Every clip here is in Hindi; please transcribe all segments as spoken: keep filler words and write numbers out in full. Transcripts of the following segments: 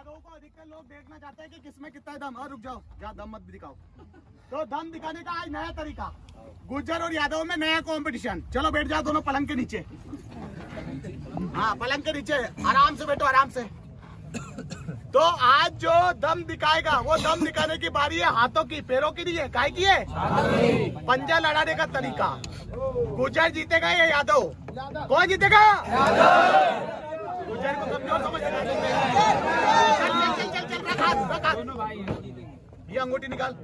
यादव को अधिकतर लोग देखना चाहते हैं कि किसमें कितना दम। और रुक जाओ, जा दम मत दिखाओ। तो दम दिखाने का आज नया तरीका, गुज्जर और यादव में नया कंपटीशन। चलो बैठ जाओ दोनों पलंग के नीचे। हाँ पलंग के नीचे आराम से बैठो, आराम से। तो आज जो दम दिखाएगा वो दम दिखाने की बारी है हाथों की, पैरों की नहीं है। काय की है? पंजा लड़ाने का तरीका। गुज्जर जीतेगा या यादव? कौन जीतेगा? गुज्जर को कमजोर समझ चल चल चल चल रख हाथ, रख हाथ। ये अंगूठी निकाल।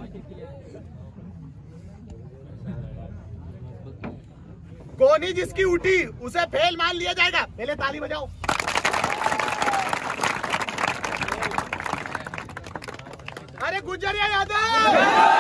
कोनी जिसकी उठी उसे फेल मान लिया जाएगा। पहले ताली बजाओ। अरे गुज्जर या यादव?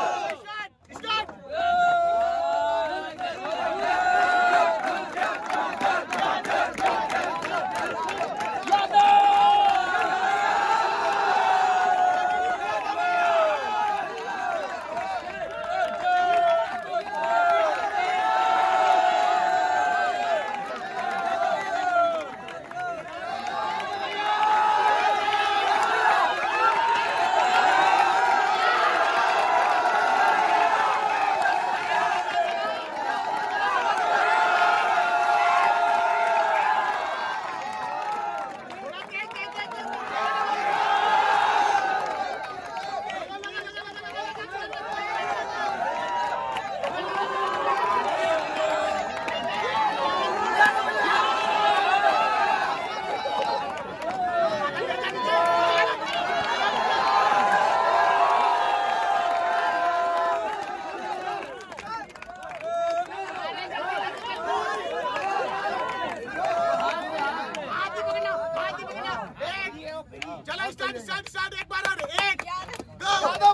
चलो स्टार्ट स्टार्ट स्टार्ट। एक बार और एक दो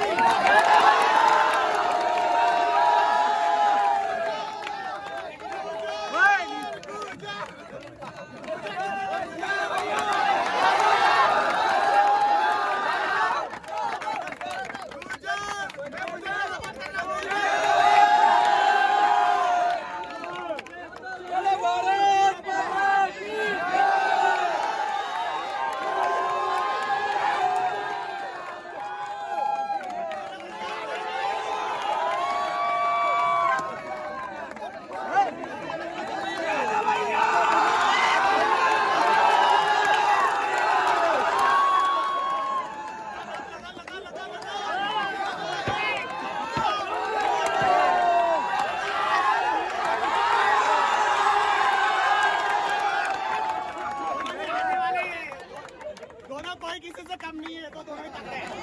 कोई किसी से कम नहीं है, तो दोनों ही तगड़े हैं।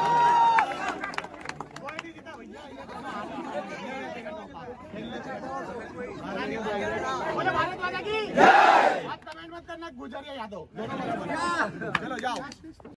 कोई नहीं जीता भैया। बोले भारत माता की जय। अब कमेंट मत करना गुज्जर या यादव, दोनों। चलो जाओ।